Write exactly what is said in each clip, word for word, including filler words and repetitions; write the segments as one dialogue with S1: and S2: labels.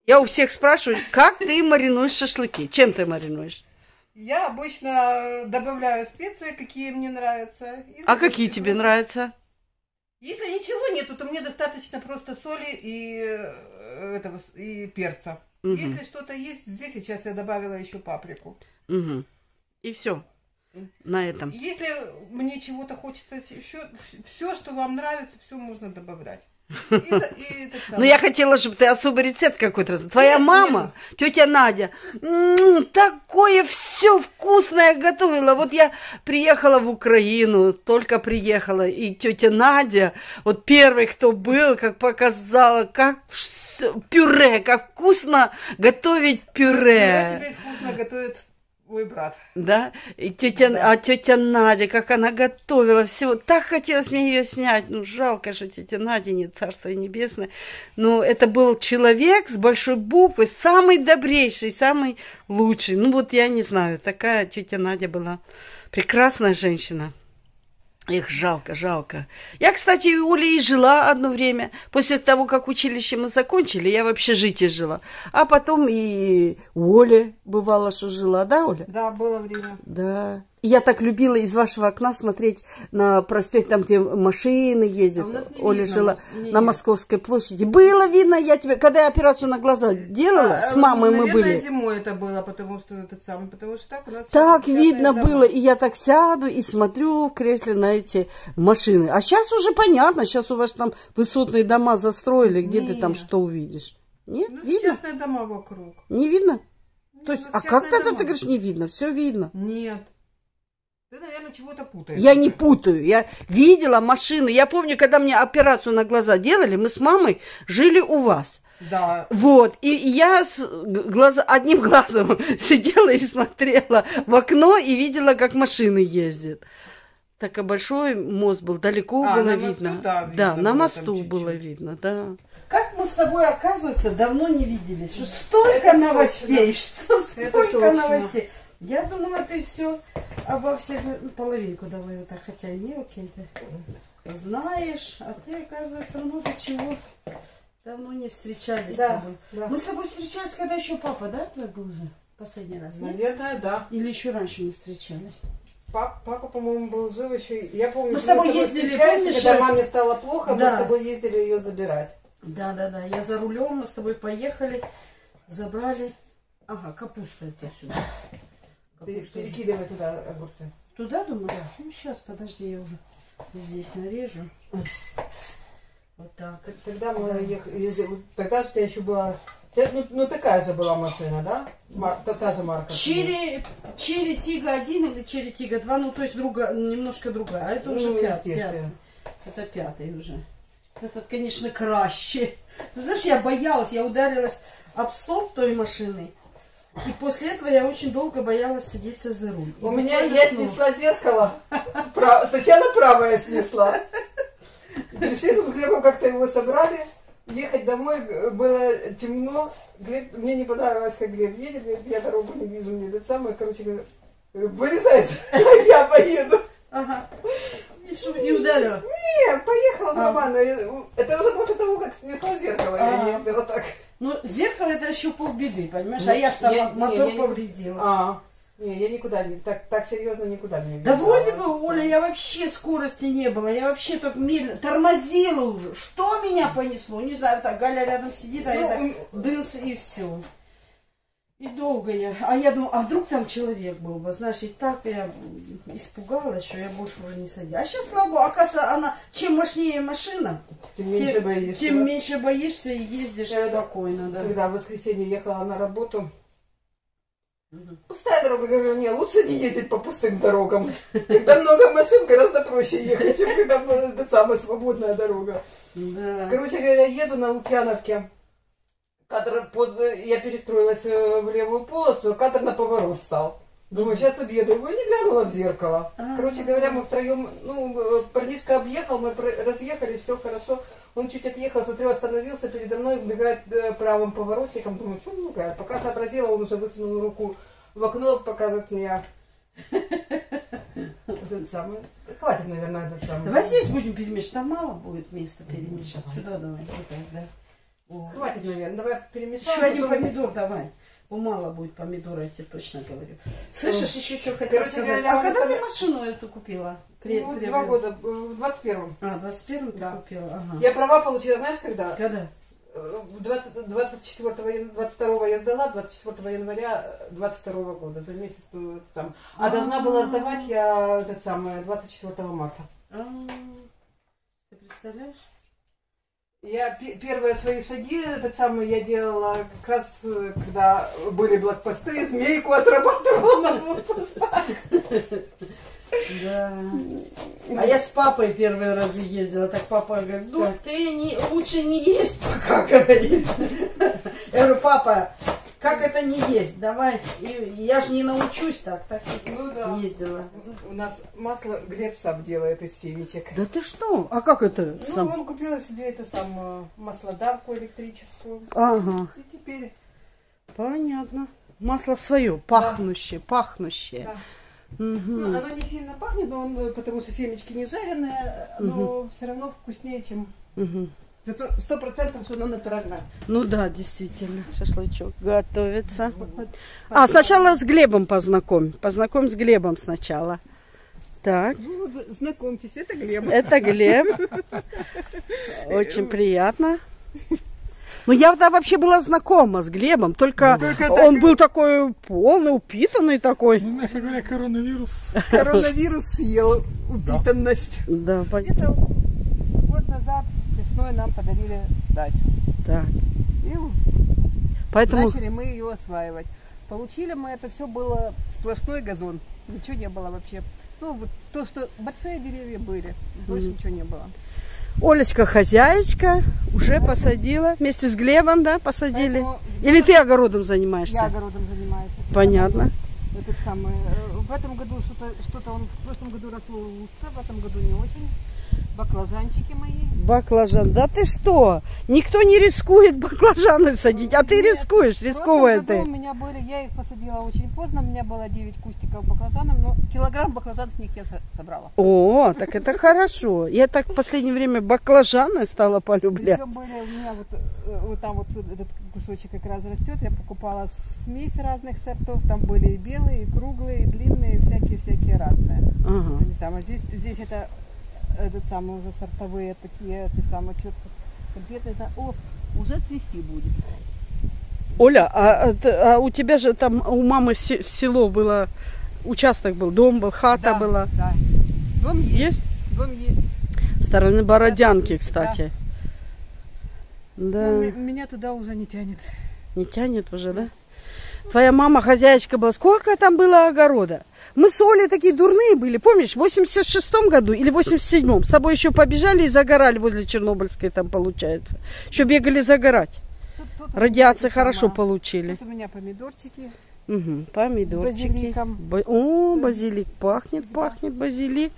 S1: Я у всех спрашиваю, как ты маринуешь шашлыки? Чем ты маринуешь?
S2: Я обычно добавляю специи, какие мне нравятся.
S1: А какие тебе нравятся?
S2: Если ничего нету, то мне достаточно просто соли и, этого, и перца. Угу. Если что-то есть, здесь сейчас я добавила еще паприку.
S1: Угу. И все на этом.
S2: Если мне чего-то хочется еще, все, что вам нравится, все можно добавлять. И, и
S1: ну, я хотела, чтобы ты особый рецепт какой-то. Твоя нет, мама, нет. Тетя Надя, м-м, такое все вкусное готовила. Вот я приехала в Украину, только приехала, и тетя Надя, вот первый, кто был, как показала, как пюре, как вкусно готовить пюре.
S2: Пюре теперь вкусно готовит мой брат.
S1: Да? И тетя, да. А тетя Надя, как она готовила всего. Так хотелось мне ее снять. Ну, жалко, что тетя Надя не царство небесное. Но это был человек с большой буквы, самый добрейший, самый лучший. Ну, вот я не знаю, такая тетя Надя была. Прекрасная женщина. Их жалко, жалко. Я, кстати, у Оли и жила одно время. После того, как училище мы закончили, я в общежитии жила. А потом и у Оли бывало, что жила. Да, Оля?
S2: Да, было время.
S1: Да. И я так любила из вашего окна смотреть на проспект, там, где машины ездят. А Оля жила на Московской площади. Было видно, я тебе, когда я операцию на глаза делала, а, с мамой
S2: наверное,
S1: мы были.
S2: Зимой это было, потому что этот самый, потому что так у нас...
S1: Так видно было, и я так сяду и смотрю в кресле на эти машины. А сейчас уже понятно, сейчас у вас там высотные дома застроили, где Нет. ты там что увидишь? Нет,
S2: ну,
S1: видно?
S2: Частные дома вокруг.
S1: Не видно?
S2: Нет,
S1: То есть, а как тогда
S2: дома.
S1: Ты говоришь, не видно? Все видно.
S2: Нет. Ты, наверное, чего-то путаешь.
S1: Я не путаю. Я видела машины. Я помню, когда мне операцию на глаза делали, мы с мамой жили у вас.
S2: Да.
S1: Вот. И я с глаз... одним глазом сидела и смотрела в окно и видела, как машины ездят. Так, а большой мост был, далеко а, было на видно.
S2: Мосту, да, видно.
S1: Да, на мосту чуть-чуть. Было видно, да. Как мы с тобой, оказывается, давно не виделись. Что столько Это новостей, точно. что столько новостей. Я думала, ты все обо всех половинку давай вот так, хотя и мелкие ты знаешь, а ты, оказывается, много чего давно не встречались
S2: да,
S1: с тобой.
S2: Да.
S1: Мы с тобой встречались, когда еще папа, да, твой был уже последний раз?
S2: Наверное, нет? Да.
S1: Или еще раньше мы встречались?
S2: Папа, папа по-моему, был жив еще. Я помню,
S1: мы с тобой, мы с тобой ездили, помнишь,
S2: когда маме стало плохо,
S1: да.
S2: мы с тобой ездили ее забирать.
S1: Да, да, да. Я за рулем, мы с тобой поехали, забрали. Ага, капуста это сюда.
S2: Перекидывай туда огурцы.
S1: Туда, думаю? Да. Ну, сейчас, подожди, я уже здесь нарежу. Вот так.
S2: Тогда мы ехали, тогда у тебя еще была, ну, ну такая же была машина, да? Мар, та, та же марка.
S1: Черри, Черри Тига один или Черри Тига два, ну, то есть друга, немножко другая. А это уже ну, пятый, пятый. Это пятый уже. Этот, конечно, краще. Ты знаешь, я боялась, я ударилась об столб той машины. И после этого я очень долго боялась садиться за руль.
S2: У меня я снесла зеркало. Сначала правое снесла. Пришли тут Глебом, как-то его собрали. Ехать домой было темно. Глеб, мне не понравилось, как Глеб едет. Говорит, я дорогу не вижу, мне это самое. Короче, говорю, вылезай, я поеду.
S1: Ага. И ударила?
S2: Не, поехала нормально. Это уже после того, как снесла зеркало, я ездила так.
S1: Ну, зеркало это еще полбеды, понимаешь? А я ж там я, мотор не, повредила.
S2: А, не, я никуда не, так, так серьезно никуда не
S1: бежала. Да вроде бы, Оля, я вообще скорости не было, я вообще только медленно, тормозила уже. Что меня понесло? Не знаю, так, Галя рядом сидит, а ну, я так дынс и все. И долго я, а я думаю, а вдруг там человек был бы, знаешь, и так я испугалась, что я больше уже не садилась. А сейчас, слава богу, оказывается, она, чем мощнее машина,
S2: тем меньше тем, боишься,
S1: тем меньше боишься и ездишь я спокойно. Да.
S2: Когда в воскресенье ехала на работу, угу. Пустая дорога, говорю, не, лучше не ездить по пустым дорогам. Когда много машин, гораздо проще ехать, чем когда самая свободная дорога. Короче говоря, еду на Лукьяновке. Кадр поздно, я перестроилась в левую полосу, кадр на поворот стал. Думаю, сейчас объеду. Его не глянула в зеркало. А-а-а. Короче говоря, мы втроем, ну, парнишка объехал, мы разъехали, все хорошо. Он чуть отъехал, смотрю, остановился, передо мной убегает правым поворотником. Думаю, что он убегает? Пока сообразила, он уже высунул руку в окно, показывает меня. Этот самый. Хватит, наверное, этот самый.
S1: Давай здесь будем перемешать. Там мало будет места перемешать. Сюда давай. Вот так, да. О.
S2: Хватит, наверное. Давай перемешаем.
S1: Еще один
S2: потом...
S1: помидор давай. Ну, мало будет помидора, я тебе точно говорю. Слышишь, еще что хотела
S2: Короче,
S1: сказать.
S2: я
S1: А когда
S2: оставлю...
S1: ты машину эту купила? При,
S2: ну,
S1: при...
S2: два года, в двадцать первом.
S1: А, в двадцать первом
S2: да.
S1: ты купила? Ага.
S2: Я права получила, знаешь, когда?
S1: Когда?
S2: двадцать четвёртого, двадцать второго я сдала, двадцать четвёртого января двадцать второго года, за месяц там. А, а должна была сдавать я этот самый двадцать четвёртого марта.
S1: А, ты представляешь?
S2: Я первые свои шаги, этот самый, я делала как раз, когда были блокпосты, змейку отрабатывала на блокпостах.
S1: Да. А я с папой первые разы ездила, так папа говорит, ну ты не, лучше не есть пока, говорит. Я говорю, папа, как это не есть? Давай, и я же не научусь так, так
S2: ну, да.
S1: ездила.
S2: У нас масло Глеб сам делает из семечек.
S1: Да ты что? А как это?
S2: Ну,
S1: сам?
S2: он купил себе это сам маслодавку электрическую.
S1: Ага.
S2: И теперь...
S1: Понятно. Масло свое, пахнущее, да. пахнущее.
S2: Да.
S1: Угу.
S2: Ну, оно не сильно пахнет, но он, потому что семечки не жареные, но угу. все равно вкуснее, чем...
S1: Угу.
S2: Зато сто процентов, что оно натуральное.
S1: Ну да, действительно, шашлычок готовится. А, сначала с Глебом познакомь. Познакомь с Глебом сначала. Так.
S2: Ну, знакомьтесь, это Глеб.
S1: Это Глеб. Очень приятно. Ну, я да, вообще была знакома с Глебом, только, только он так... был такой полный, упитанный такой.
S3: Ну, мягко говоря, коронавирус.
S2: Коронавирус съел упитанность.
S1: Да,
S2: где-то год назад весной нам подарили дачу.
S1: Так.
S2: И
S1: Поэтому...
S2: начали мы ее осваивать. Получили мы, это все было сплошной газон. Ничего не было вообще. Ну, вот то, что большие деревья были, больше mm. ничего не было.
S1: Олечка хозяечка, уже вот. посадила. Вместе с Глебом, да, посадили?
S2: Поэтому...
S1: Или ты огородом занимаешься?
S2: Я огородом занимаюсь.
S1: Понятно.
S2: Этот самый, в этом году что-то, что-то он в прошлом году росло лучше, в этом году не очень. Баклажанчики мои.
S1: Баклажан, да ты что? Никто не рискует баклажаны садить, а ты
S2: Нет,
S1: рискуешь, рисковая ты.
S2: У меня были, я их посадила очень поздно, у меня было девять кустиков баклажанов, но килограмм баклажан с них я собрала.
S1: О, так это хорошо. Я так в последнее время баклажаны стала полюблять.
S2: Еще были у меня вот, вот там вот этот кусочек как раз растет, я покупала смесь разных сортов, там были и белые, и круглые, и длинные, всякие-всякие разные.
S1: Ага.
S2: Там, а здесь, здесь это этот самый уже сортовые такие, эти самые четко конкретные. О, уже цвести будет.
S1: Оля, а, а, а у тебя же там у мамы в село было, участок был, дом был, хата
S2: да,
S1: была.
S2: Да. Дом есть.
S1: Есть?
S2: Дом есть.
S1: Стороны Бородянки, кстати. Да.
S2: Ну, меня туда уже не тянет.
S1: Не тянет уже, да? Твоя мама хозяйка была. Сколько там было огорода? Мы с Олей такие дурные были, помнишь, в восемьдесят шестом году или в восемьдесят седьмом с тобой еще побежали и загорали возле Чернобыльской, там получается. Еще бегали загорать. Тут, тут Радиации хорошо сама. получили.
S2: Тут у меня помидорчики.
S1: Угу, помидорчики.
S2: С базиликом.
S1: Ба О, базилик, пахнет, да. пахнет базилик.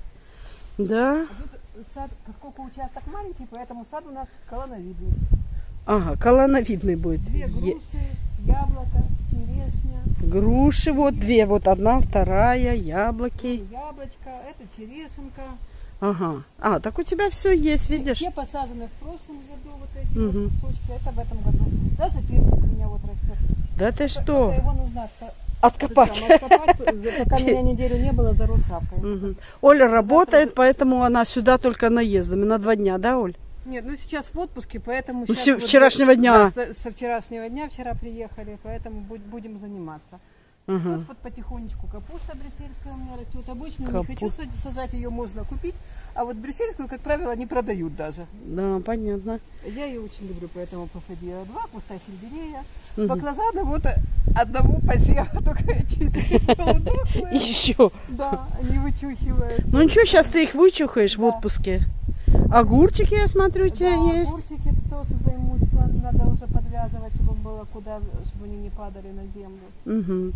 S1: Да.
S2: А тут сад, поскольку участок маленький, поэтому сад у нас колоновидный.
S1: Ага, колоновидный будет.
S2: Две груши, яблоко, черешня.
S1: Груши вот две, вот одна, вторая, яблоки.
S2: Яблочко, это черешенка.
S1: Ага. А, так у тебя все есть, видишь?
S2: Все посажены в прошлом году, вот эти угу. вот кусочки, это в этом году. Даже персик у меня вот растет.
S1: Да ты что?
S2: Его нужно
S1: откопать.
S2: откопать. Пока меня неделю не было, зарос травкой.
S1: Угу. Оля работает, завтра... поэтому она сюда только наездами на два дня, да, Оль?
S2: Нет, ну сейчас в отпуске, поэтому...
S1: Ну, с вчерашнего вот, дня.
S2: Да, со, со вчерашнего дня вчера приехали, поэтому будем заниматься. Угу. Тут вот потихонечку капуста брюссельская у меня растет. Обычно Капу... не хочу сажать, ее можно купить, а вот брюссельскую, как правило, не продают даже.
S1: Да, понятно.
S2: Я ее очень люблю, поэтому посадила два, куста сельдерея.
S1: Угу.
S2: Баклажаны вот одного посева, только эти полудохлые.
S1: Еще.
S2: Да, они вычухивают.
S1: Ну ничего, сейчас ты их вычухаешь, да, в отпуске. Огурчики, я смотрю, у тебя
S2: да,
S1: есть.
S2: Огурчики тоже займусь, надо уже подвязывать, чтобы было куда, чтобы они не падали на землю.
S1: Угу.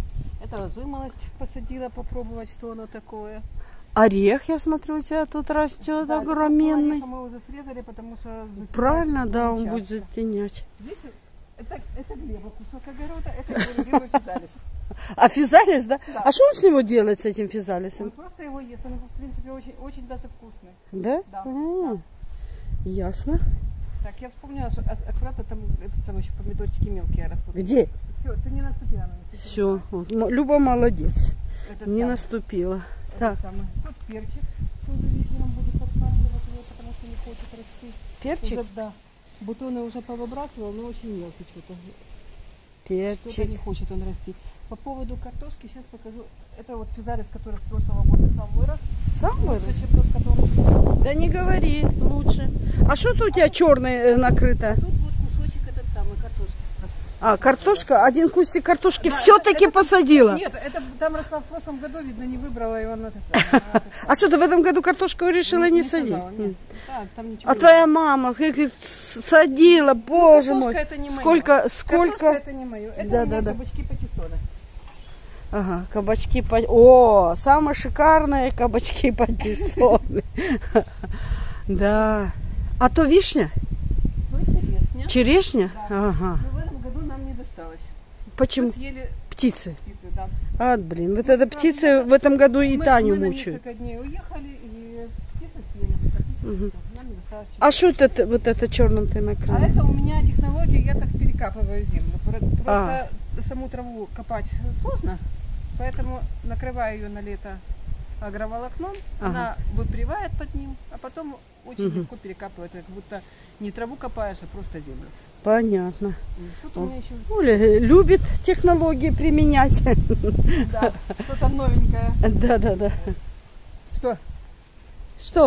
S2: Это жимолость посадила, попробовать, что оно такое.
S1: Орех, я смотрю, у тебя тут растет, да, огроменный.
S2: Мы уже срезали, потому что...
S1: Правильно, да, он будет затенять.
S2: Здесь это, это Глеба кусок огорода, это его любимый физалис.
S1: А физалис, да?
S2: Да.
S1: А что он с него делает, с этим физалисом?
S2: Он просто его ест, он, в принципе, очень, очень даже вкусный.
S1: Да?
S2: Да.
S1: А, да. Ясно.
S2: Так, я вспомнила, что а- аккуратно там этот самый еще помидорчики мелкие растут.
S1: Где?
S2: Все, ты не наступила на них.
S1: Все. Люба молодец.
S2: Этот
S1: Не
S2: самый,
S1: наступила.
S2: этот
S1: Так,
S2: самый. Тут перчик. Тоже вечером будет подкармливать его, потому что не хочет расти.
S1: перчик,
S2: Уже, да. Бутоны уже повыбрасывал, но очень мелкий что-то. Что-то
S1: перчик.
S2: не хочет он расти. По поводу картошки сейчас покажу. Это вот физалис, который с прошлого года сам вырос.
S1: Сам вырос?
S2: Лучше, чем тот, который...
S1: Да не говори, лучше. А что тут у тебя черное накрыто?
S2: Тут вот кусочек этот самый картошки. с- с-
S1: А, картошка, один кустик картошки
S2: Да,
S1: все-таки
S2: это- это-
S1: посадила.
S2: Нет, это там росла в прошлом году, видно, не выбрала его на этот самый, на этот
S1: А что, ты в этом году картошку решила не, садить?
S2: сказала, нет. Да, там ничего
S1: А
S2: не
S1: твоя
S2: было.
S1: мама как говорит, садила, боже
S2: картошка
S1: мой.
S2: это не моё.
S1: Сколько,
S2: Картошка
S1: сколько...
S2: это не мое. Это
S1: Да,
S2: у меня
S1: да, да.
S2: кабачки патиссоны.
S1: Ага, кабачки по... О, самые шикарные кабачки патиссоны. Да. А то вишня?
S2: Ну и черешня.
S1: Черешня?
S2: Да.
S1: Ага.
S2: Но в этом году нам не досталось.
S1: Почему?
S2: Мы съели
S1: Птицы.
S2: птицы, да.
S1: А, блин, вот эта птица в этом году и
S2: мы,
S1: Таню
S2: мы на
S1: мучают.
S2: несколько дней уехали, и птицы съели практически
S1: Мгм.
S2: всё. Нам не досталось
S1: А
S2: чего.
S1: что это вот это черным ты
S2: А
S1: накрыл?
S2: это у меня технология, я так перекапываю землю. Про- Просто
S1: А.
S2: саму траву копать сложно, поэтому накрываю ее на лето агроволокном,
S1: Ага.
S2: она выпривает под ним, а потом очень
S1: Мгм.
S2: легко перекапывается, как будто не траву копаешь, а просто землю.
S1: Понятно.
S2: Тут
S1: О.
S2: у меня еще
S1: Оля любит технологии применять.
S2: да, что-то новенькое.
S1: Да, да, да.
S2: Что?
S1: Что?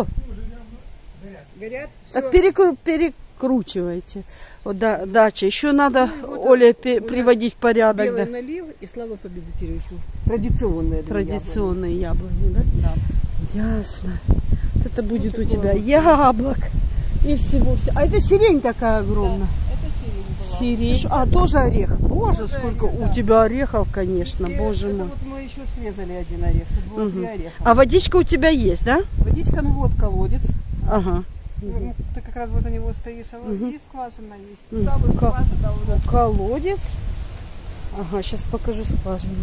S2: Горят?
S1: Так
S2: Всё.
S1: перекру- перекручивайте. Вот да, дача. Еще надо
S2: Ну, вот
S1: Оле
S2: у
S1: пе-
S2: нас
S1: приводить в порядок.
S2: Белый
S1: Да.
S2: налив и слава победителю еще. Традиционные. две
S1: Традиционные яблони, да?
S2: яблони. Да.
S1: Ясно. Вот это будет у
S2: такое
S1: тебя
S2: вот.
S1: яблок и всего все. А это сирень такая огромная.
S2: Это сирень была.
S1: Сирень. А, тоже орех. Боже,
S2: Тоже
S1: сколько
S2: орех,
S1: у
S2: да.
S1: тебя орехов, конечно,
S2: И
S1: боже
S2: это
S1: мой.
S2: вот мы еще срезали один орех. Тут было
S1: Мгм.
S2: три ореха.
S1: А водичка у тебя есть, да?
S2: Водичка, ну вот колодец.
S1: Ага.
S2: Ну, ты как раз вот у него стоишь, а вот
S1: Мгм.
S2: и скважина есть.
S1: Мгм.
S2: Да, вот
S1: Ка-
S2: скважина у нас.
S1: Колодец. Ага, сейчас покажу скважину.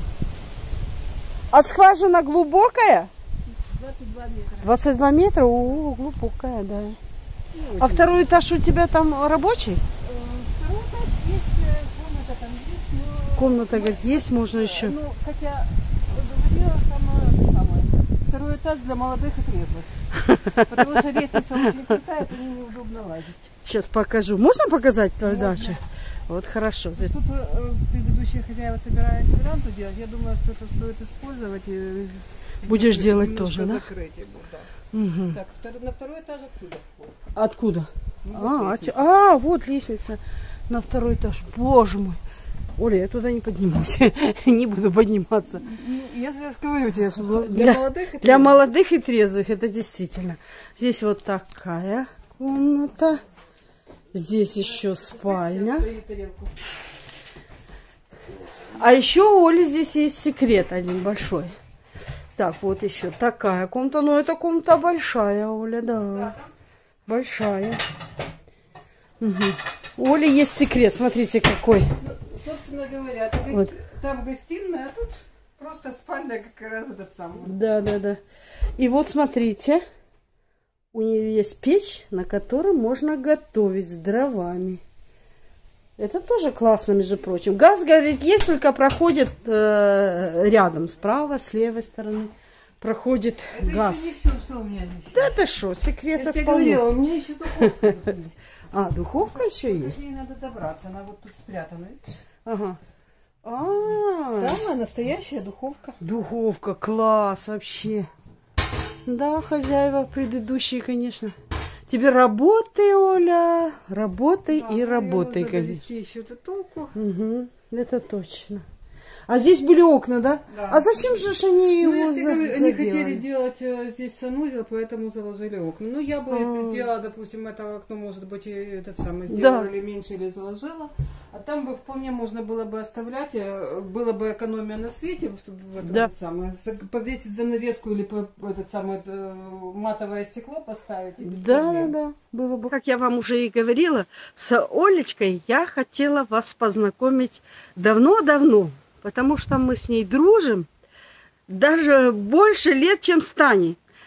S1: А скважина глубокая?
S2: двадцать два метра.
S1: двадцать два метра? О, глубокая, да.
S2: Не
S1: А
S2: очень.
S1: второй этаж у тебя там рабочий?
S2: Э, Второй этаж есть, э, комната там есть, но...
S1: Комната, говорит, есть, можно еще.
S2: Ну, хотя, говорила сама, самое, второй этаж для молодых и трезвых. Потому что лестница очень крутая, по ней неудобно лазить.
S1: Сейчас покажу. Можно показать твою
S2: Можно.
S1: дачу? Вот хорошо. Здесь...
S2: Тут э, предыдущие хозяева собирались веранду делать. Я думаю, что это стоит использовать. И
S1: Будешь делать
S2: немножко
S1: тоже, да?
S2: закрыть его, да.
S1: Мгм.
S2: Так, втор- на второй этаж отсюда вход.
S1: Откуда?
S2: Ну,
S1: А,
S2: вот
S1: отсю-
S2: лестница.
S1: а, вот лестница на второй этаж. Боже мой. Оля, я туда не поднимусь. Не буду подниматься.
S2: Ну, я же говорю тебе, что было для,
S1: Для-
S2: молодых и
S1: Для
S2: трезвых.
S1: молодых и трезвых, это действительно. Здесь вот такая комната. Здесь еще спальня.
S2: Сейчас стоит тарелку.
S1: А еще у Оли здесь есть секрет один большой. Так, вот еще такая комната. Ну, эта комната большая, Оля, да. Большая. Угу. У Оли есть секрет, смотрите какой.
S2: Ну, собственно говоря, там,
S1: Вот.
S2: там гостиная, а тут просто спальня как раз этот самый.
S1: Да, да, да. И вот смотрите, у нее есть печь, на которой можно готовить с дровами. Это тоже классно, между прочим. Газ, говорит, есть, только проходит э, рядом, справа, с левой стороны. Проходит
S2: Это
S1: газ.
S2: еще не все, что у меня здесь.
S1: Да ты что,
S2: Я
S1: секретов
S2: тебе
S1: полно.
S2: говорила, у меня еще духовка тут есть.
S1: А, духовка еще
S2: До
S1: есть?
S2: ней надо добраться, она вот тут спрятана. видишь?
S1: Ага. А,
S2: Самая настоящая духовка.
S1: духовка, класс вообще. Да, хозяева предыдущие, конечно. Тебе работай, Оля, работай
S2: Да,
S1: и
S2: ну,
S1: работай,
S2: её надо
S1: конечно.
S2: довести еще до толку.
S1: Угу, это точно. А здесь были окна, да?
S2: Да.
S1: А зачем же ж они его
S2: Ну, я тебе
S1: за-
S2: говорю, они хотели
S1: заделали?
S2: делать э, здесь санузел, поэтому заложили окна. Ну, я бы
S1: А.
S2: сделала, допустим, это окно, может быть, и этот самый,
S1: Да.
S2: сделала или меньше, или заложила. А там бы вполне можно было бы оставлять, э, было бы экономия на свете, в, в этом
S1: Да.
S2: этот самый, за- повесить занавеску или по- этот самый, э, матовое стекло поставить. и без
S1: Да, да,
S2: проблем.
S1: да, было бы. Как я вам уже и говорила, с Олечкой я хотела вас познакомить давно-давно, потому что мы с ней дружим даже больше лет, чем с Таней.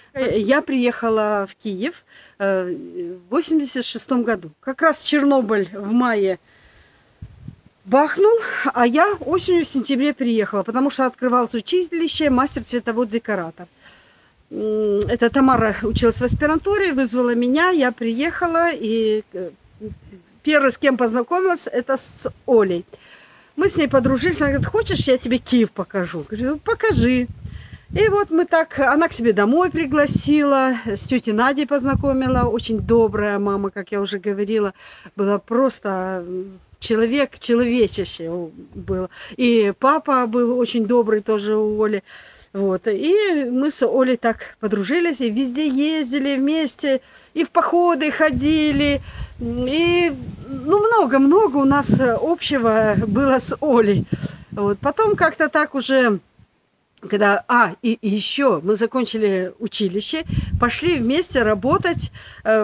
S1: Я приехала в Киев в восемьдесят шестом году. Как раз Чернобыль в мае бахнул, а я осенью в сентябре приехала, потому что открывалось училище мастер-цветовод-декоратор. Это Тамара училась в аспирантуре, вызвала меня, я приехала, и первый, с кем познакомилась, это с Олей. Мы с ней подружились, она говорит: хочешь, я тебе Киев покажу? Говорю: покажи. И вот мы так, она к себе домой пригласила, с тетей Надей познакомила, очень добрая мама, как я уже говорила, была просто человек, человечище был. И папа был очень добрый тоже у Оли. Вот. И мы с Олей так подружились, и везде ездили вместе, и в походы ходили, и ну, много-много у нас общего было с Олей. Вот. Потом как-то так уже, когда... А, и, и еще мы закончили училище, пошли вместе работать в,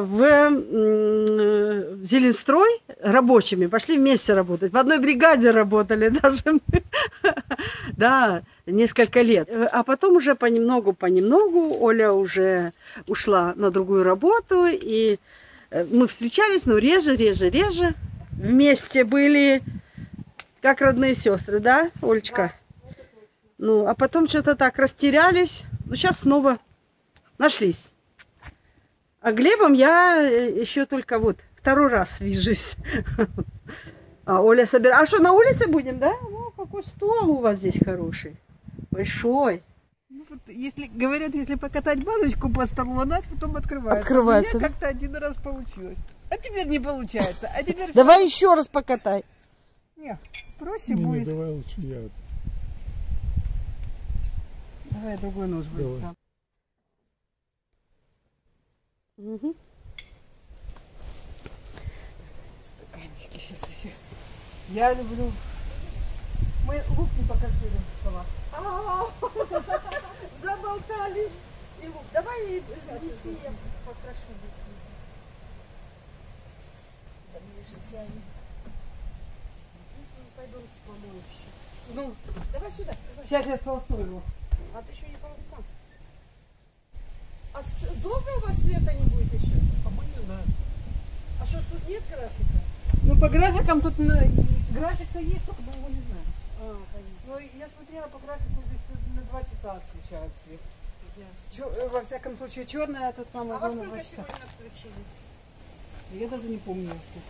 S1: в Зеленстрой рабочими, пошли вместе работать, в одной бригаде работали даже мы. Да, несколько лет. А потом уже понемногу-понемногу Оля уже ушла на другую работу, и мы встречались, но реже, реже, реже. Вместе были как родные сестры, да, Олечка? Ну, а потом что-то так растерялись. Ну, сейчас снова нашлись. А Глебом я еще только вот второй раз вижусь. А Оля собирает. А что, на улице будем, да? О, какой стол у вас здесь хороший. Большой.
S2: Ну, вот, если говорят, если покатать баночку по столу, она потом открывается.
S1: Открывается.
S2: У меня как-то один раз получилось. А теперь не получается. А теперь
S1: давай все... еще раз покатай.
S2: Не, проще
S3: не,
S2: будет.
S3: Не, давай лучше я.
S2: Давай другой нож будет. Да.
S1: Угу.
S2: Стаканчики сейчас еще. Я люблю. Мы лук не покосили в стола.
S1: Заболтались. И лук. Давай неси, я покрашу быстрее. Пойду помою еще.
S2: Ну,
S1: давай сюда. Давай.
S2: Сейчас я сполосну его.
S1: А ты еще не полоскал. А долго у вас света не будет еще?
S3: А мы не знаем.
S1: А что, тут нет графика?
S2: Ну, по графикам тут на... график-то есть, только мы его не знаем.
S1: А, понятно.
S2: Ну, я смотрела по графику, здесь на два часа отключают свет. Чё, во всяком случае, черная, а тот самый...
S1: А во сколько сегодня отключили?
S2: Я даже не помню, сколько.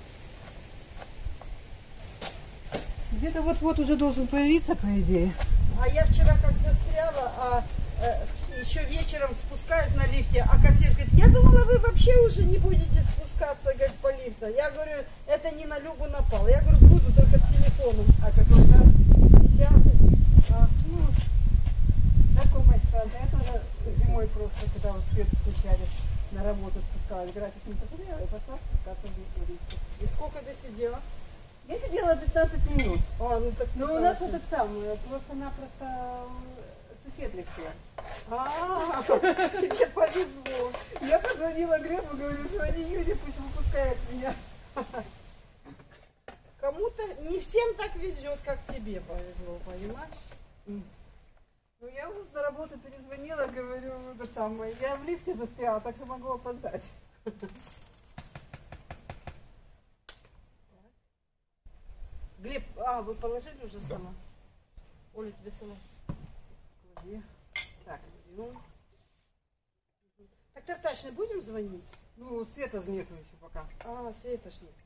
S2: Где-то вот-вот уже должен появиться, по идее.
S1: А я вчера как застряла, а э, еще вечером спускаюсь на лифте, а консьерж говорит: я думала, вы вообще уже не будете спускаться, как по лифту. Я говорю: это не на Любу напал. Я говорю: буду только с телефоном. А какой-то десятый.
S2: А, ну, такой мастер. Я тоже зимой просто, когда вот свет включали, на работу спускалась, график не посмотрела, и пошла спускаться в лифте.
S1: И сколько ты сидела?
S2: Я сидела пятнадцать минут.
S1: А, ну так
S2: Но у нас этот самый, просто-напросто сосед легче.
S1: А, тебе повезло.
S2: Я позвонила Глебу, говорю: звони Юре, пусть выпускает меня.
S1: Кому-то не всем так везет, как тебе повезло, понимаешь?
S2: Ну, я уже на работу перезвонила, говорю, это самое, я в лифте застряла, так что могу опоздать.
S1: Глеб, а, вы положили уже сама? Оля, тебе сама.
S2: Клади.
S1: Так, ну. Так Тартачной будем звонить?
S2: Ну, света же нету еще пока.
S1: А, света ж нет.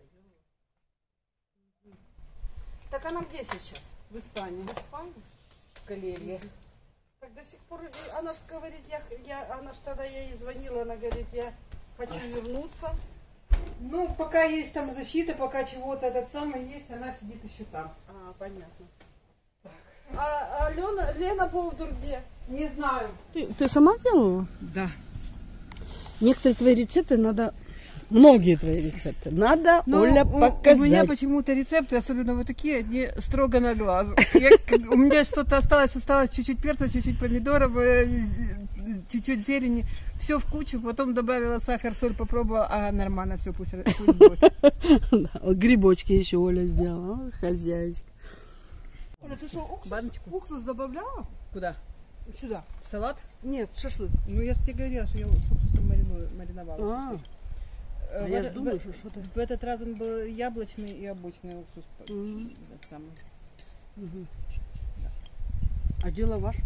S1: Так она где сейчас?
S2: В Испании.
S1: В Испании?
S2: В галерее.
S1: Так до сих пор, она же говорит, я, я, она ж тогда я ей звонила, она говорит: я хочу вернуться.
S2: Ну, пока есть там защита, пока чего-то этот самый есть, она сидит еще там.
S1: А, понятно. Так. А, а Лена, Лена Бовдур где?
S2: Не знаю.
S1: Ты, ты сама сделала?
S2: Да.
S1: Некоторые твои рецепты надо... Многие твои рецепты надо,
S2: Но
S1: Оля,
S2: у,
S1: показать.
S2: У меня почему-то рецепты, особенно вот такие, они строго на глаз. Я, у меня что-то осталось, осталось чуть-чуть перца, чуть-чуть помидоров, чуть-чуть зелени. Все в кучу, потом добавила сахар, соль, попробовала, а нормально все, пусть, пусть будет.
S1: Грибочки еще Оля сделала, хозяйка.
S2: Оля, ты что, уксус, уксус добавляла?
S4: Куда?
S1: Сюда.
S2: В салат?
S1: Нет, шашлык.
S2: Ну, я же тебе говорила, что я с уксусом мариную, мариновала
S1: А,
S2: шашлык.
S1: а
S2: В
S1: я
S2: этот-
S1: ж думаю,
S2: в-
S1: что что-то.
S2: В этот раз он был яблочный и обычный уксус.
S1: Мгм.
S2: Этот самый.
S1: Мгм. А дело ваш?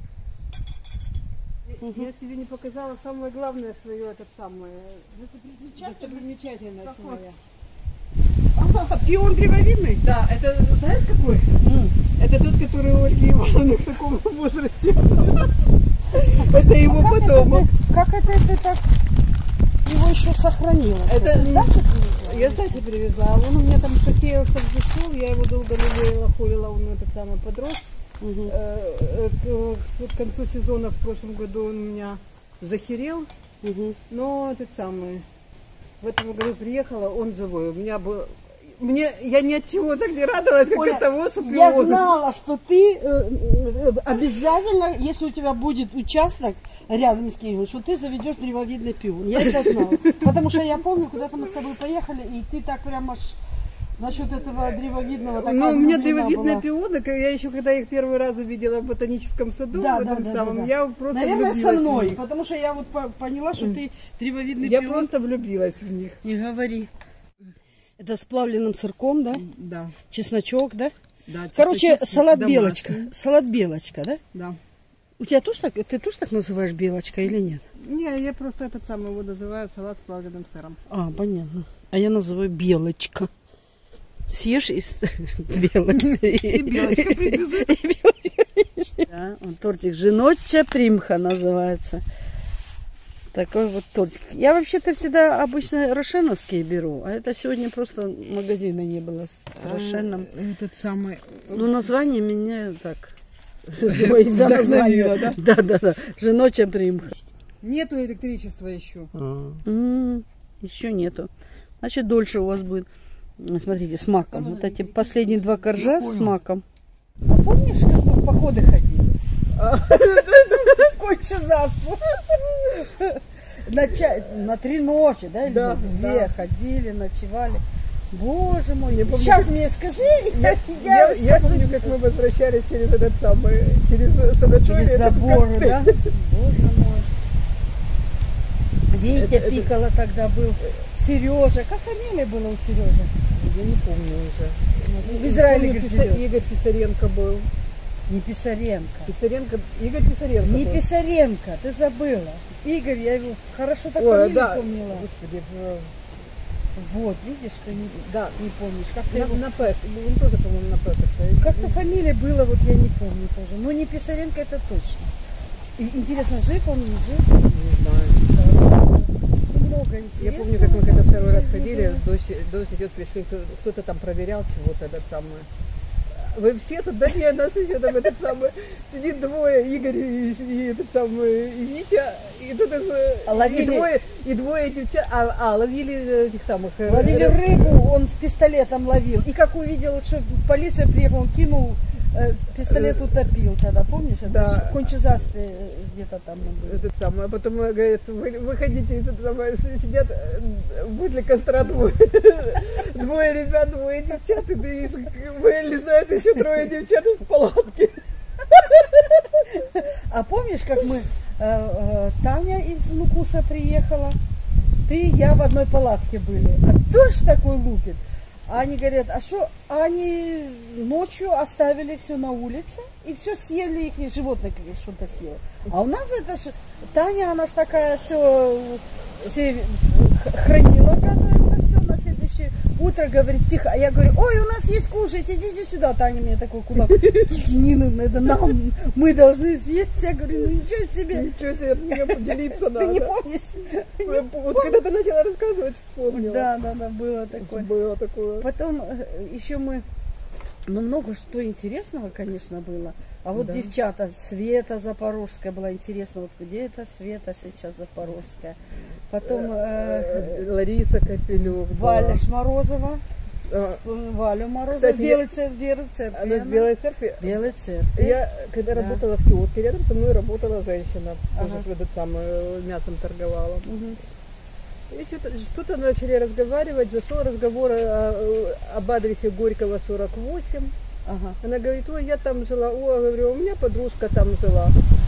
S1: Мгм.
S2: Я тебе не показала самое главное свое, этот самое. Достопримечательность
S1: Какой?
S2: моя.
S1: А, пион древовидный?
S2: Да, это знаешь какой?
S1: М.
S2: Это тот, который у Ольги Ивановны в таком возрасте. Это его
S1: Как
S2: потомок.
S1: это ты- Как это ты так его еще сохранила?
S2: Это
S1: Ты с дачи привезла?
S2: Я с дачи привезла. А он у меня там посеялся, взошел, я его долго лелеяла, холила, он этот самый подрос.
S1: Мгм.
S2: Э, э, К к концу сезона в прошлом году он у меня захерел,
S1: Мгм.
S2: но этот самый, в этом году приехала, он живой. У меня был, мне, я ни от чего так не радовалась, как
S1: Оля,
S2: от того, что
S1: Я
S2: пион.
S1: знала, что ты э, э, обязательно, если у тебя будет участок рядом с Киевом, что ты заведешь древовидный пион. Я это знала. Потому что я помню, куда-то мы с тобой поехали, и ты так прям аж насчет этого древовидного такая
S2: Ну, у меня
S1: влюблена
S2: древовидные
S1: была.
S2: пионы, я еще когда их первый раз увидела в ботаническом саду,
S1: Да,
S2: в
S1: да,
S2: этом
S1: да,
S2: самом,
S1: да, да.
S2: я просто
S1: Наверное, со
S2: влюбилась в
S1: мной,
S2: них.
S1: потому что я вот по- поняла, что ты древовидный
S2: Я
S1: пион.
S2: просто влюбилась в них.
S1: Не говори. Это с плавленным сырком, да?
S2: Да,
S1: Чесночок, да?
S2: да.
S1: Короче,
S2: чесночок
S1: салат
S2: домашний.
S1: белочка. Салат белочка, да?
S2: Да.
S1: У тебя тоже так, ты тоже так называешь белочка или нет?
S2: Не, я просто этот самый его называю салат с плавленным сыром.
S1: А, понятно. А я называю белочка. Съешь и с- белочка.
S2: И белочка прибежит.
S1: И белочка прибежит. Да, он тортик «Жіноча примха» называется. Такой вот тортик. Я вообще-то всегда обычно рошеновские беру, а это сегодня просто магазина не было с рошеном.
S2: Этот самый...
S1: Ну, название меня так... Из-за
S2: Вдохновило,
S1: названия. Да, да, да. «Жіноча примха».
S2: Нету электричества еще.
S1: М, Еще нету. Значит, дольше у вас будет. Смотрите, с маком. Вот эти последние два коржа с маком. А помнишь, как мы в походы ходили? Конче заспу. На, ча- на три ночи, да, или
S2: Да,
S1: на две
S2: да.
S1: ходили, ночевали. Боже мой,
S2: Я помню,
S1: сейчас
S2: как-
S1: мне скажи,
S2: Я, я, я помню, как мы возвращались через этот самый, через санаторий.
S1: через
S2: этот
S1: заборы,
S2: коктейль.
S1: да? Боже мой. Витя
S2: Это- это-
S1: Пикало тогда был. Сережа. Как фамилия была у Сережи?
S2: Я не помню уже.
S1: В Израиле,
S2: Помню,
S1: говорит,
S2: Писа-
S1: живет.
S2: Игорь Писаренко был.
S1: Не Писаренко.
S2: Писаренко, Игорь Писаренко
S1: Не
S2: был.
S1: Писаренко, ты забыла. Игорь, я его хорошо так
S2: Ой,
S1: фамилию
S2: да.
S1: помнила.
S2: Господи, э,
S1: Вот, видишь, ты не,
S2: да.
S1: не помнишь. Как ты
S2: На,
S1: его...
S2: на П. Он тоже, по-моему, на П. как-то.
S1: Как-то фамилия была, вот я не помню тоже. Но не Писаренко, это точно. И, интересно, жив он, не жив?
S2: Не знаю.
S1: Много интересного.
S2: Я помню, как мы когда первый раз
S1: в жизни
S2: ходили,
S1: было.
S2: дождь, дождь идет, пришли, кто- кто-то там проверял чего-то, этот самый. Вы все тут, да нет, нас еще там этот самый, сидит двое, Игорь и, и этот самый и Витя, и тут из,
S1: А ловили-
S2: и двое, и двое девчат, а, а, ловили этих самых. э,
S1: Ловили
S2: э,
S1: рыбу, он с пистолетом ловил. И как увидел, что полиция приехала, он кинул, э, пистолет утопил тогда, помнишь? Это
S2: Да.
S1: ж в Кончезаспе э, где-то там он был.
S2: Этот самый, а потом э, говорит, вы, выходите, и этот самый, сидят э, возле костра двое, двое ребят, двое девчат, и ты из- вылезают еще трое девчат из палатки.
S1: А помнишь, как мы, э, э, Таня из Нукуса приехала, ты и я в одной палатке были, а дождь такой лупит. А они говорят, а что, они ночью оставили все на улице, и все съели, их животные какие что-то съели. А у нас это же, Таня, она ж такая все, все хранила, оказывается, все на следующее утро, говорит, тихо. А я говорю, ой, у нас есть кушать, идите сюда. Таня мне такой кулак, Нина, это нам, мы должны съесть. Я говорю, ну ничего себе.
S2: Ничего себе, от меня поделиться надо.
S1: Ты не помнишь?
S2: Я по- Вот когда ты начала рассказывать, вспомнила.
S1: Да, да, да, было такое.
S2: Было такое.
S1: Потом э, еще мы, ну, много что интересного, конечно, было. А вот
S2: Да.
S1: девчата, Света Запорожская была интересно, вот где это Света сейчас Запорожская. Потом э,
S2: Э, Лариса Капелюк.
S1: Валя Шморозова,
S2: А,
S1: вспомню Валю Морозову,
S2: Кстати,
S1: Белый церковь, Белый церковь.
S2: Она в Белой церкви.
S1: Белой церкви.
S2: Я когда
S1: Да.
S2: работала в киоске, рядом со мной работала женщина, тоже
S1: Ага.
S2: в этот самый э, мясом торговала.
S1: Мгм.
S2: И что-то, что-то начали разговаривать, зашел разговор о- об адресе Горького сорок восемь.
S1: Ага.
S2: Она говорит, ой, я там жила, о, говорю, у меня подружка там жила.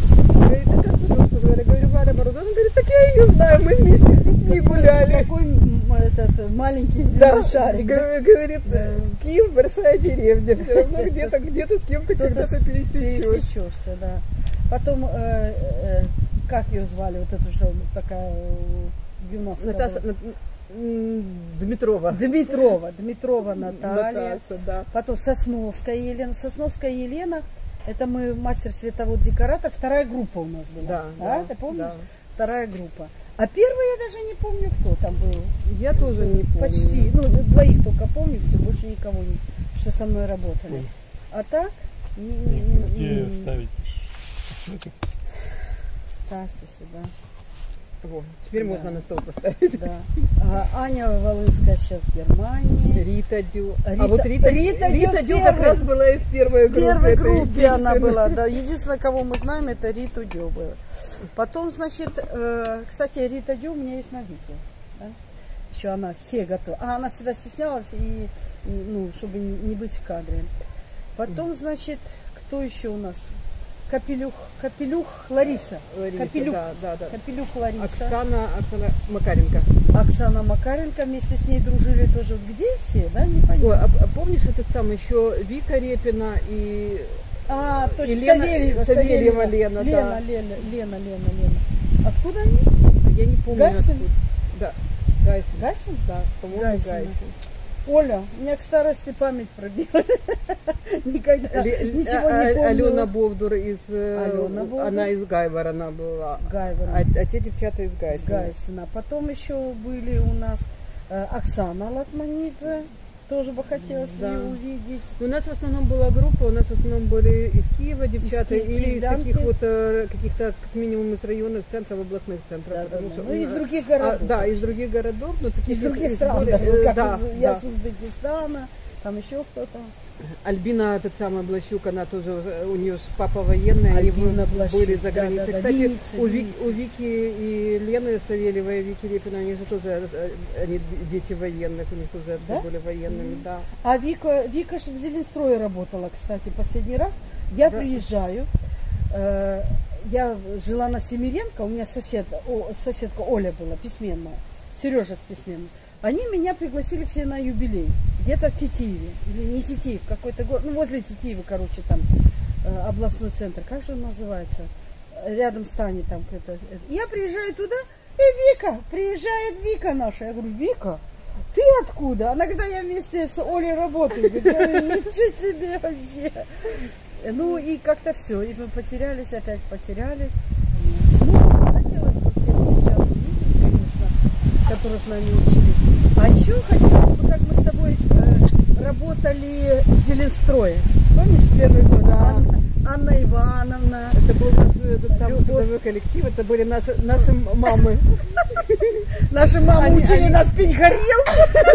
S2: говорит, а как вы девушку звали? Я говорю, Валя Морозова. Он говорит, так я ее знаю, мы вместе с детьми гуляли.
S1: Такой м, этот маленький земной
S2: Да,
S1: шарик.
S2: говорит, говорит, Киев большая деревня, все равно где-то где-то с кем-то когда-то пересечешься.
S1: пересечешься, да. Потом, э, э, как ее звали, вот эту же такая гимнастка
S2: Наташа,
S1: была?
S2: М, Дмитрова.
S1: Дмитрова, Дмитрова Наталья.
S2: Наташа, да.
S1: Потом Сосновская Елена. Сосновская Елена, это мы мастер световод декоратор, вторая группа у нас была.
S2: Да,
S1: а,
S2: да,
S1: ты помнишь?
S2: да.
S1: Вторая группа. А первая я даже не помню, кто там был.
S2: Я тоже не помню.
S1: Почти, ну, двоих только помню, все, больше никого не, что со мной работали.
S3: Ой.
S1: А так, н-
S3: Не, где
S1: н-
S3: ставить кассету?
S1: ставьте сюда.
S2: Во, теперь
S1: Да.
S2: можно на стол поставить.
S1: Да. А, Аня Волынская сейчас в Германии.
S2: Рита Дю.
S1: Рита-
S2: а вот Рита,
S1: Рита
S2: Рита,
S1: Дю
S2: Дю как
S1: первой-
S2: раз была и в первой
S1: В
S2: группе.
S1: первой
S2: это
S1: группе она
S2: единственная.
S1: была, да. Единственное, кого мы знаем, это Риту Дю была. Потом, значит, э, кстати, Рита Дю у меня есть на видео. Да? Еще она Хега то. А она всегда стеснялась, и, ну, чтобы не не быть в кадре. Потом, значит, кто еще у нас? Капелюх, Капелюх Лариса.
S2: Лариса,
S1: Капелюх.
S2: да, да, да.
S1: Капелюх Лариса.
S2: Оксана, Оксана Макаренко.
S1: Оксана Макаренко, вместе с ней дружили тоже. Вот где все, да, не
S2: Ой,
S1: понятно.
S2: а, а помнишь этот самый еще Вика Репина и
S1: А, точно,
S2: и Лена-
S1: Савельева,
S2: Савельева Лена,
S1: Лена,
S2: да.
S1: Лена, Лена, Лена, Лена. Откуда они?
S2: я не помню
S1: Гайсин?
S2: откуда. Да, Гайсин.
S1: Гайсин?
S2: Да, по-моему,
S1: Гайсина.
S2: Гайсин.
S1: Оля, у меня к старости память пробила. Никогда
S2: Ле-
S1: ничего
S2: а-
S1: не
S2: а-
S1: помнила.
S2: Алена Бовдур из э,
S1: Алена Бовдур.
S2: она из Гайвара она была.
S1: Гайвара.
S2: А, а те девчата из Гайсина.
S1: Гайсина. Потом еще были у нас э, Оксана Латманидзе. Тоже бы хотелось
S2: Да.
S1: ее увидеть.
S2: У нас в основном была группа, у нас в основном были из Киева девчата
S1: Ки-
S2: или из
S1: киевлянки.
S2: таких вот э, каких-то как минимум из районных центров, областных центров.
S1: Да, да,
S2: потому
S1: да.
S2: что
S1: Ну,
S2: у
S1: из
S2: нас-
S1: других
S2: а,
S1: городов.
S2: да, из других городов, но таких
S1: Из других
S2: из
S1: стран.
S2: более-
S1: Даже, вот как
S2: да,
S1: из- я
S2: да.
S1: с Узбекистана, там еще кто-то.
S2: Альбина, этот самый Блащук, она тоже, уже- у нее же папа военный, они
S1: Альбина
S2: были
S1: Блащук,
S2: за
S1: да,
S2: границей.
S1: да, да.
S2: Кстати,
S1: Винница,
S2: у, Ви-
S1: Винница.
S2: у Вики и Лены Савельевой, и Вики Репина, они же тоже, э, они дети военных, у них тоже отцы
S1: Да?
S2: были военными, да.
S1: А Вика, Вика ж в Зеленстрое работала, кстати, последний раз. Я
S2: Да.
S1: приезжаю, э, я жила на Семиренко, у меня сосед, о, соседка Оля была, письменная, Сережа с письменной. Они меня пригласили к себе на юбилей, где-то в Тетиеве, или не Тетиев, какой-то город, ну возле Тетиева, короче, там э, областной центр, как же он называется, рядом с Таней там какой-то. Я приезжаю туда, и Вика, приезжает Вика наша, я говорю, Вика, ты откуда? Она говорит, «Да я вместе с Олей работаю. Я говорю, ничего себе вообще. Ну и как-то все. И мы потерялись, опять потерялись. Ну, хотелось бы всех девчат увидеть, конечно, которые с нами учились. А еще хотелось бы, как мы с тобой э, работали в Зеленстрое. Помнишь, первый год?
S2: Да.
S1: Анна, Анна Ивановна.
S2: Это был наш этот самый
S1: Любовь.
S2: трудовой коллектив, это были наши, наши мамы.
S1: Наши мамы
S2: Они-
S1: учили
S2: они-
S1: нас пить горелку.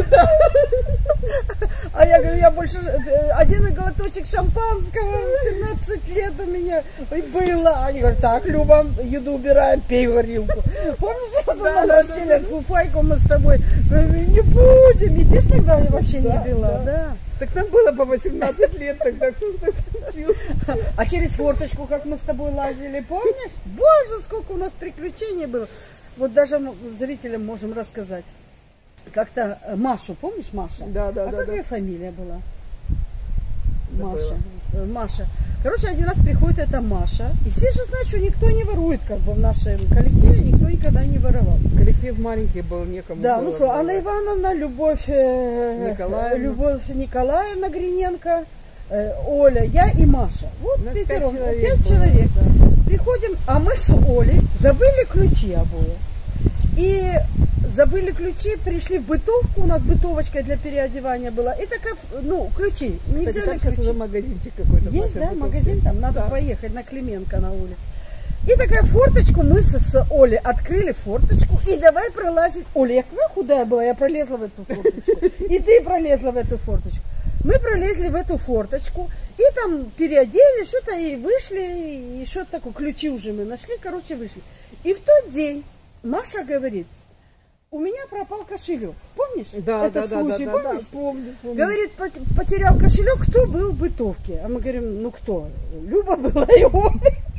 S1: А я говорю, я больше э, один глоточек шампанского в семнадцать лет у меня было. Они говорят, так, Люба, еду убираем, пей горилку. Помнишь, вот
S2: Да,
S1: нам
S2: да,
S1: расстелят фуфайку мы с тобой. Говорю, не будем. И ты ж тогда вообще
S2: Да,
S1: не пила,
S2: да.
S1: да.
S2: Так нам было по восемнадцать лет тогда, кто ж так пил?
S1: А через форточку, как мы с тобой лазили, помнишь? Боже, сколько у нас приключений было. Вот даже мы зрителям можем рассказать. Как-то э, Машу, помнишь Маша?
S2: Да, да,
S1: а
S2: да,
S1: какая
S2: да.
S1: фамилия была?
S2: Забыла.
S1: Маша. Э, Маша. Короче, один раз приходит эта Маша. И все же знают, что никто не ворует, как бы в нашем коллективе никто никогда не воровал.
S2: Коллектив маленький был, некому
S1: Да,
S2: было
S1: ну что,
S2: было.
S1: Анна Ивановна, Любовь, э,
S2: Николаевна.
S1: Любовь Николаевна Гриненко, э, Оля, я и Маша. Вот
S2: Нас пять
S1: пятером,
S2: человек
S1: пять
S2: было,
S1: человек.
S2: да.
S1: Приходим, а мы с Олей забыли ключи обои. И забыли ключи, пришли в бытовку, у нас бытовочка для переодевания была. И такая, ну, ключи, не
S2: Кстати,
S1: взяли
S2: там сейчас
S1: ключи.
S2: уже магазинчик какой-то.
S1: Есть,
S2: после
S1: да,
S2: бутылки.
S1: магазин там, надо
S2: Да.
S1: поехать на Клименко на улице. И такая форточку мы с, с Олей открыли форточку и давай пролазить. Оля, я какая худая была, я пролезла в эту форточку. И ты пролезла в эту форточку. Мы пролезли в эту форточку и там переодели, что-то и вышли, и что-то такое, ключи уже мы нашли, короче, вышли. И в тот день Маша говорит, у меня пропал кошелек. Помнишь?
S2: Да,
S1: Это
S2: да, да,
S1: случай,
S2: да, да,
S1: помнишь?
S2: да, помню, помню.
S1: Говорит, пот- потерял кошелек, кто был в бытовке? А мы говорим, ну кто? Люба была и Оля.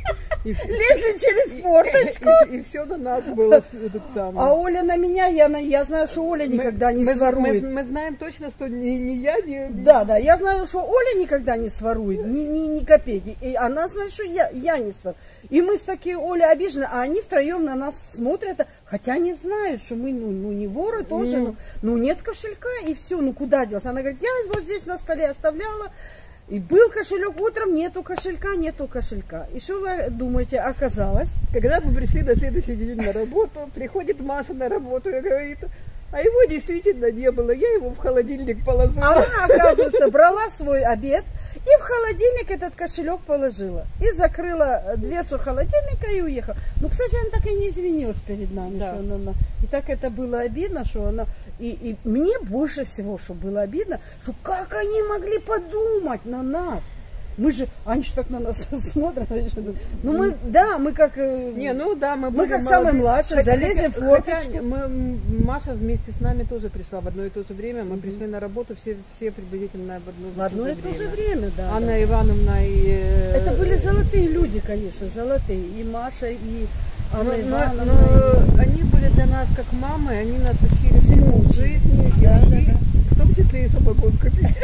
S2: И все-
S1: лезли через форточку.
S2: И, все на нас было этот самый.
S1: А Оля на меня, я, на, я знаю, что Оля никогда не
S2: мы,
S1: сворует.
S2: Мы, мы знаем точно, что ни, ни я, ни...
S1: Да, да, я знаю, что Оля никогда не сворует, ни, ни, ни копейки. И она знает, что я, я не сворую. И мы с такие, Оля обижены, а они втроем на нас смотрят, хотя они знают, что мы, ну, ну не воры тоже,
S2: Mm.
S1: ну, ну нет кошелька, и все, ну куда делся? Она говорит, я вот здесь на столе оставляла, и был кошелек, утром нету кошелька, нету кошелька. И что вы думаете, оказалось?
S2: Когда мы пришли на следующий день на работу, приходит Маша на работу и говорит, а его действительно не было, я его в холодильник положила.
S1: Она, оказывается, брала свой обед и в холодильник этот кошелек положила. И закрыла дверцу холодильника и уехала. Ну, кстати, она так и не извинилась перед нами.
S2: Да.
S1: Что она, она- и так это было обидно, что она... И, и мне больше всего, что было обидно, что как они могли подумать на нас. Мы же, они же так на нас смотрят. Ну, мы, да, мы как... э,
S2: Не, ну да, мы,
S1: Мы
S2: были
S1: как самые
S2: молодые.
S1: младшие,
S2: Хотя-
S1: залезли в
S2: хотя
S1: форточку.
S2: мы, м, Маша вместе с нами тоже пришла в одно и то же время. Мы пришли на работу все, все приблизительно в одно,
S1: В одно и то же
S2: время.
S1: время, да.
S2: Анна
S1: да.
S2: Ивановна и... э,
S1: Это были золотые люди, конечно, золотые. И Маша, и
S2: Но,
S1: Анна
S2: но-
S1: Ивановна.
S2: но они были для нас как мамы, они нас учили всему в жизни, и
S1: Да,
S2: учили,
S1: да,
S2: в том числе и самогонку пить.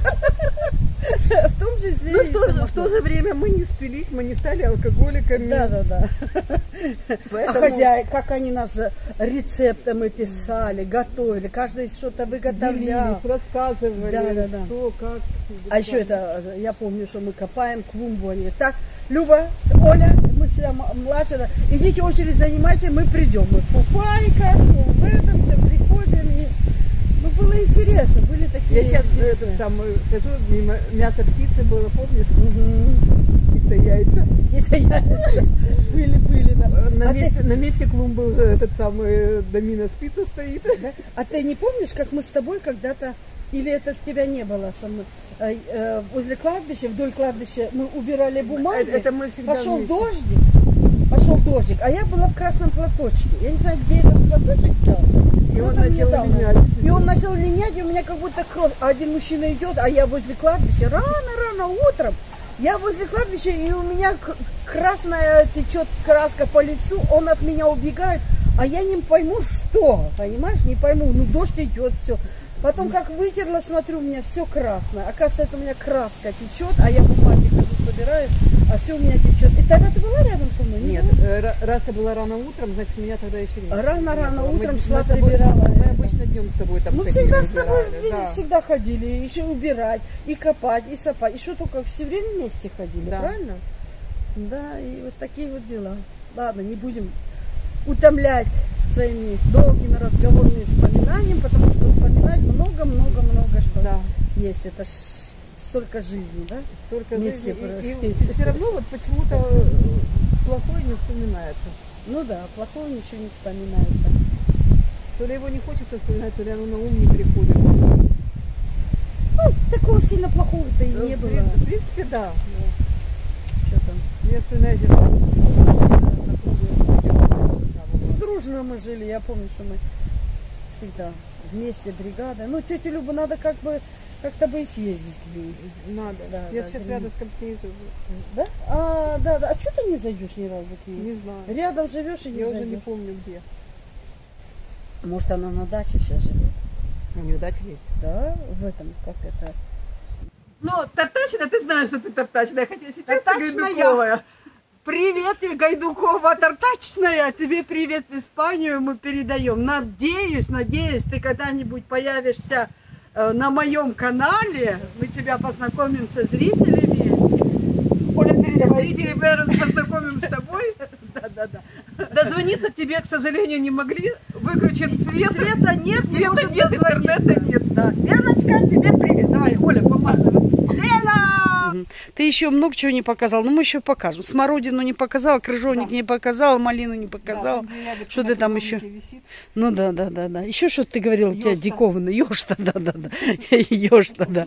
S1: В том числе
S2: Но
S1: и
S2: в то,
S1: самогон.
S2: в то же время мы не спились, мы не стали алкоголиками.
S1: Да, да, да.
S2: Поэтому-
S1: А хозяи, как они нас рецептами писали, готовили, каждый что-то выготовлял.
S2: Делились, рассказывали,
S1: Да, да, да.
S2: что, как.
S1: А еще это, я помню, что мы копаем клумбу, они так, Люба, Оля, мы всегда м- младшие, да, идите очередь занимайте, мы придем. Мы в фуфайках, в этом все приходим. И, ну, было интересно, были такие...
S2: Я сейчас
S1: интересные.
S2: этот самый, хожу, мимо мясо птицы было, помнишь?
S1: Мгм.
S2: Птица яйца.
S1: Птица яйца. Были, были, да.
S2: На,
S1: А
S2: месте,
S1: ты-
S2: на месте клумбы уже этот самый домина спица стоит.
S1: Да? А ты не помнишь, как мы с тобой когда-то, или это тебя не было со мной, э, э, возле кладбища, вдоль кладбища мы убирали бумаги,
S2: Это- это мы всегда
S1: пошел
S2: вместе.
S1: дождик, пошел дождик, а я была в красном платочке. Я не знаю, где этот платочек взялся.
S2: И
S1: Ну,
S2: он
S1: там
S2: начал
S1: недавно.
S2: линять.
S1: И он начал линять, и у меня как будто кровь. А один мужчина идет, а я возле кладбища, рано-рано утром. Я возле кладбища, и у меня к- красная течет краска по лицу, он от меня убегает, а я не пойму, что, понимаешь, не пойму, ну дождь идет, все. Потом как вытерла, смотрю, у меня все красное. Оказывается, это у меня краска течет, а я бумаги хожу, собираю, а все у меня течет. И тогда ты была рядом со мной? Не
S2: Нет,
S1: была?
S2: э, ра- раз ты была рано утром, значит меня тогда еще не было.
S1: Рано-рано
S2: Не было.
S1: утром
S2: Мы-
S1: шла,
S2: мы с тобой-
S1: прибирала.
S2: Мы обычно днем с тобой там
S1: Мы
S2: ходили,
S1: всегда с тобой
S2: убирали,
S1: везде
S2: да.
S1: всегда ходили, еще убирать, и копать, и сапать, и что только все время вместе ходили,
S2: Да.
S1: правильно? Да, и вот такие вот дела. Ладно, не будем утомлять своими долгими разговорными вспоминаниями, потому что вспоминать много-много-много что
S2: Да.
S1: есть. Это ж столько жизни, да?
S2: Столько
S1: Вместе
S2: жизни. И,
S1: прожить.
S2: и все равно вот почему-то э, плохое не вспоминается.
S1: Ну да, плохого ничего не вспоминается.
S2: То ли его не хочется вспоминать, то ли оно на ум не приходит.
S1: Ну, такого сильно плохого-то и
S2: Ну,
S1: не
S2: в
S1: было.
S2: принципе- В принципе, да.
S1: Что там?
S2: Я вспоминаю, где на круглую.
S1: Дружно мы жили, я помню, что мы всегда вместе, бригада. Ну, тетю Любу надо как бы, как-то бы и съездить к ней.
S2: Надо.
S1: Да,
S2: Я
S1: да,
S2: сейчас
S1: блин.
S2: рядом с ней живу.
S1: Да? А, да, да. А что ты не зайдешь ни разу к ней?
S2: Не знаю.
S1: Рядом живешь и не
S2: Я уже не
S1: зайдешь.
S2: помню где.
S1: Может, она на даче сейчас живет?
S2: У нее дача есть.
S1: Да, в этом, как это.
S2: Ну, Тартачина, ты знаешь, что ты Тартачина, хотя сейчас
S1: Тартачная.
S2: ты Гайдукова.
S1: Привет тебе, Гайдукова, Тартачная. Тебе привет в Испанию мы передаем. Надеюсь, надеюсь, ты когда-нибудь появишься э, на моем канале. Мы тебя познакомим со зрителями. Оля, передавай.
S2: Зрители мы познакомим с тобой.
S1: Да, да, да.
S2: Дозвониться к тебе, к сожалению, не могли. Выключен свет.
S1: Света нет, не
S2: Света
S1: можем
S2: нет,
S1: дозвониться.
S2: интернета нет.
S1: Да. Леночка, тебе привет. Давай, Оля, помашем. Лена! Ты еще много чего не показал, но мы еще покажем. Смородину не показал, крыжовник
S2: Да.
S1: не показал, малину не показал. Что ты там еще? Ну да, да, да, да. Еще что ты говорил, у тебя
S2: Ёж-то.
S1: диковинный. Ёж-то, да, да, да. Ёж-то, да.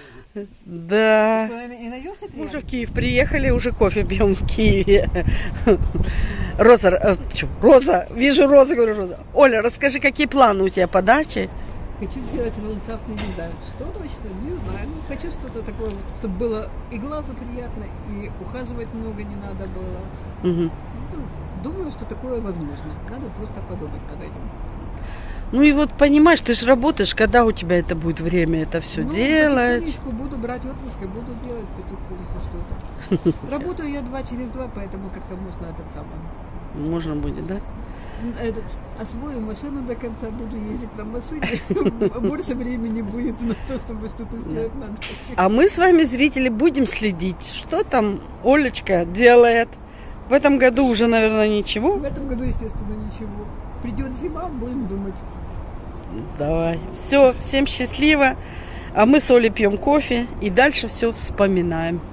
S1: Да.
S2: И на ёште
S1: Мы уже в Киев приехали, уже кофе пьем в Киеве. Роза, э, чё, Роза, вижу Розу, говорю, Роза. Оля, расскажи, какие планы у тебя по даче?
S4: Хочу сделать ландшафтный дизайн. Что точно? Не знаю. Ну, хочу что-то такое, вот, чтобы было и глазу приятно, и ухаживать много не надо было.
S1: Угу.
S4: Ну, думаю, что такое возможно. Надо просто подумать над этим.
S1: Ну и вот понимаешь, ты же работаешь, когда у тебя это будет время это все
S4: Ну,
S1: делать?
S4: потихонечку буду брать отпуск и буду делать потихоньку что-то. Работаю я два через два, поэтому как-то можно этот самый.
S1: Можно будет, да?
S4: Этот, освою машину до конца, буду ездить на машине. Больше времени будет на то, чтобы что-то сделать надо.
S1: А мы с вами, зрители, будем следить, что там Олечка делает. В этом году уже, наверное, ничего.
S4: В этом году, естественно, ничего. Придет зима, будем думать.
S1: Давай. Все, всем счастливо. А мы с Олей пьем кофе и дальше все вспоминаем.